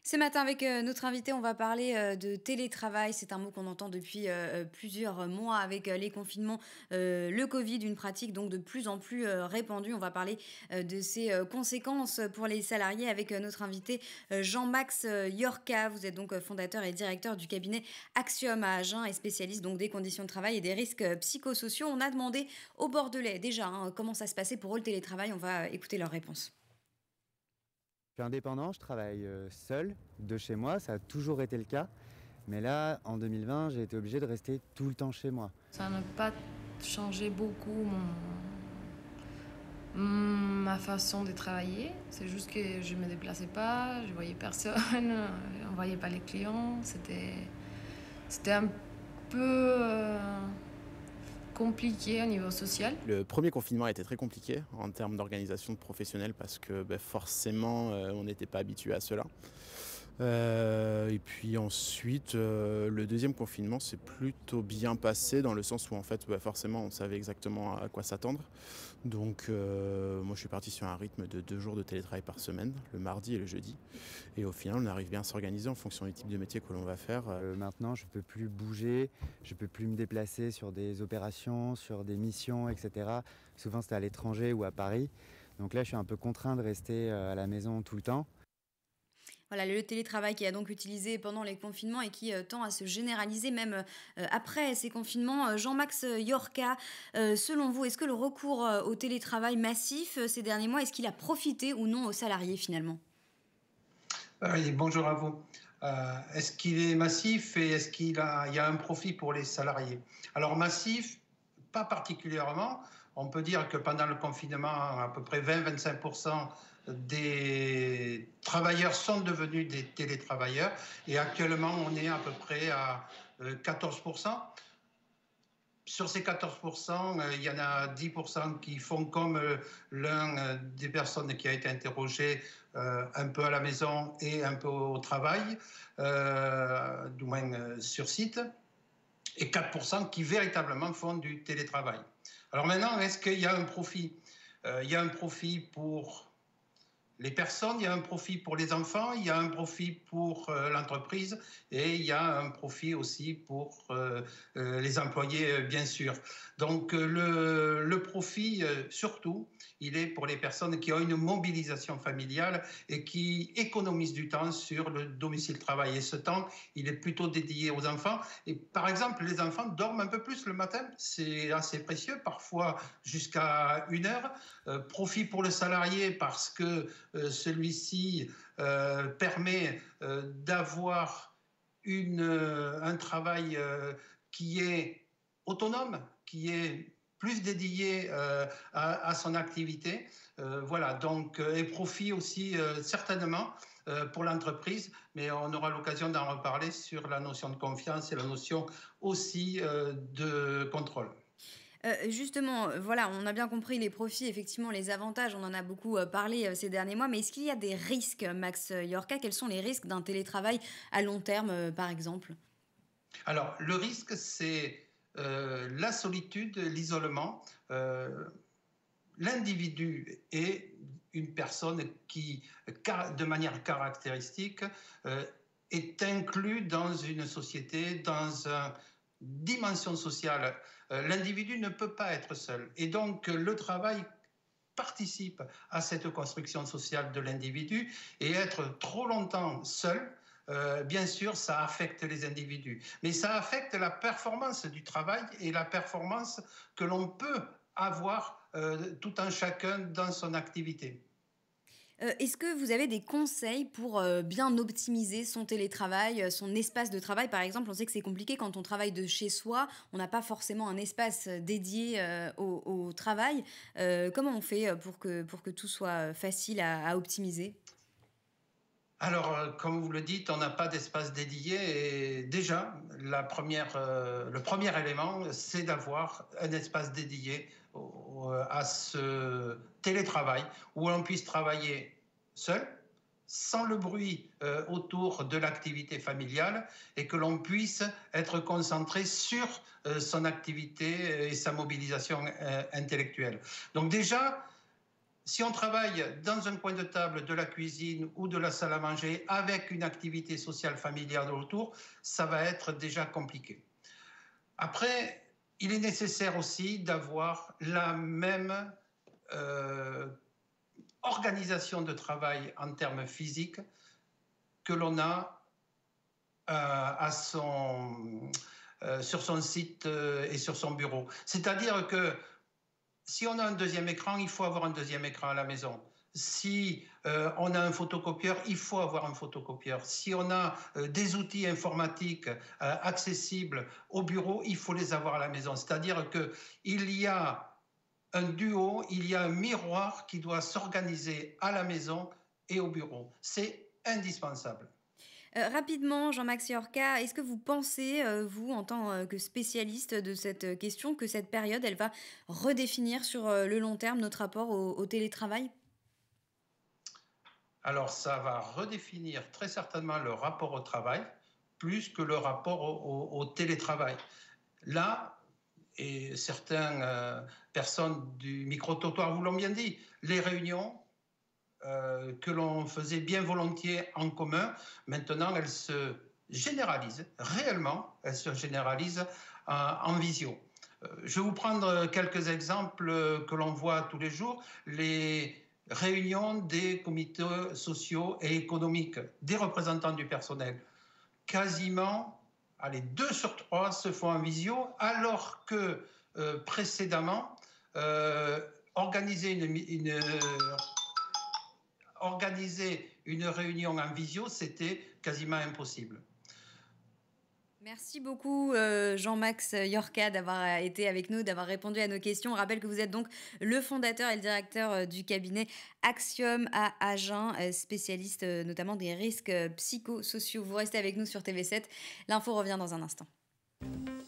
Ce matin, avec notre invité, on va parler de télétravail. C'est un mot qu'on entend depuis plusieurs mois avec les confinements, le Covid, une pratique donc de plus en plus répandue. On va parler de ses conséquences pour les salariés avec notre invité Jean-Max Yorka. Vous êtes donc fondateur et directeur du cabinet Axiom à Agen et spécialiste donc des conditions de travail et des risques psychosociaux. On a demandé aux Bordelais déjà comment ça se passait pour eux le télétravail. On va écouter leurs réponses. Je suis indépendant, je travaille seul de chez moi, ça a toujours été le cas. Mais là, en 2020, j'ai été obligé de rester tout le temps chez moi. Ça n'a pas changé beaucoup ma façon de travailler. C'est juste que je ne me déplaçais pas, je voyais personne, on ne voyait pas les clients. C'était un peu compliqué au niveau social. Le premier confinement a été très compliqué en termes d'organisation de professionnels parce que forcément on n'était pas habitué à cela. Et puis ensuite, le deuxième confinement s'est plutôt bien passé dans le sens où en fait forcément on savait exactement à quoi s'attendre. Donc moi je suis parti sur un rythme de 2 jours de télétravail par semaine, le mardi et le jeudi. Et au final on arrive bien à s'organiser en fonction du type de métier que l'on va faire. Maintenant, je ne peux plus bouger, je ne peux plus me déplacer sur des opérations, sur des missions, etc. Souvent c'était à l'étranger ou à Paris. Donc là, je suis un peu contraint de rester à la maison tout le temps. Voilà, le télétravail qui a donc utilisé pendant les confinements et qui tend à se généraliser même après ces confinements. Jean-Max Yorka, selon vous, est-ce que le recours au télétravail massif ces derniers mois, est-ce qu'il a profité ou non aux salariés finalement? Oui, bonjour à vous. Est-ce qu'il est massif et est-ce il y a un profit pour les salariés? Alors massif, pas particulièrement. On peut dire que pendant le confinement, à peu près 20-25% des travailleurs sont devenus des télétravailleurs et actuellement on est à peu près à 14%. Sur ces 14%, il y en a 10% qui font comme l'un des personnes qui a été interrogé, un peu à la maison et un peu au travail, du moins sur site, et 4% qui véritablement font du télétravail. Alors maintenant, est-ce qu'il y a un profit? Il y a un profit pour les personnes, il y a un profit pour les enfants, il y a un profit pour l'entreprise et il y a un profit aussi pour les employés, bien sûr. Donc le profit, surtout, il est pour les personnes qui ont une mobilisation familiale et qui économisent du temps sur le domicile travail. Et ce temps, il est plutôt dédié aux enfants. Et par exemple, les enfants dorment un peu plus le matin, c'est assez précieux, parfois jusqu'à 1 heure. Profit pour le salarié parce que celui-ci permet d'avoir un travail qui est autonome, qui est plus dédié à son activité. Voilà, donc, et profit aussi certainement pour l'entreprise, mais on aura l'occasion d'en reparler sur la notion de confiance et la notion aussi de contrôle. Justement, voilà, on a bien compris les profits, effectivement, les avantages, on en a beaucoup parlé ces derniers mois, mais est-ce qu'il y a des risques, Max Yorka? Quels sont les risques d'un télétravail à long terme, par exemple? Alors, le risque, c'est la solitude, l'isolement. L'individu est une personne qui, de manière caractéristique, est inclus dans une société, dans une dimension sociale. L'individu ne peut pas être seul. Et donc, le travail participe à cette construction sociale de l'individu et être trop longtemps seul, bien sûr, ça affecte les individus. Mais ça affecte la performance du travail et la performance que l'on peut avoir tout un chacun dans son activité. Est-ce que vous avez des conseils pour, bien optimiser son télétravail, son espace de travail? Par exemple, on sait que c'est compliqué quand on travaille de chez soi, on n'a pas forcément un espace, dédié, au travail. Comment on fait, pour que tout soit, facile à optimiser? Alors, comme vous le dites, on n'a pas d'espace dédié et déjà, le premier élément, c'est d'avoir un espace dédié à ce télétravail où l'on puisse travailler seul, sans le bruit autour de l'activité familiale et que l'on puisse être concentré sur son activité et sa mobilisation intellectuelle. Donc déjà, Si on travaille dans un coin de table de la cuisine ou de la salle à manger avec une activité sociale familiale autour, ça va être déjà compliqué. Après, il est nécessaire aussi d'avoir la même organisation de travail en termes physiques que l'on a sur son site et sur son bureau. C'est-à-dire que si on a un deuxième écran, il faut avoir un deuxième écran à la maison. Si on a un photocopieur, il faut avoir un photocopieur. Si on a des outils informatiques accessibles au bureau, il faut les avoir à la maison. C'est-à-dire qu'il y a un duo, il y a un miroir qui doit s'organiser à la maison et au bureau. C'est indispensable. Rapidement, Jean-Max Yorka, est-ce que vous pensez, vous, en tant que spécialiste de cette question, que cette période, elle va redéfinir sur le long terme notre rapport au télétravail? Alors, ça va redéfinir très certainement le rapport au travail, plus que le rapport au télétravail. Là, et certaines personnes du micro-trottoir vous l'ont bien dit, les réunions que l'on faisait bien volontiers en commun, maintenant elles se généralisent, réellement, elles se généralisent en visio. Je vais vous prendre quelques exemples que l'on voit tous les jours. Les réunions des comités sociaux et économiques, des représentants du personnel. Quasiment, allez, 2 sur 3 se font en visio, alors que précédemment, organiser une réunion en visio, c'était quasiment impossible. Merci beaucoup Jean-Max Yorka d'avoir été avec nous, d'avoir répondu à nos questions. On rappelle que vous êtes donc le fondateur et le directeur du cabinet Axiom à Agen, spécialiste notamment des risques psychosociaux. Vous restez avec nous sur TV7. L'info revient dans un instant.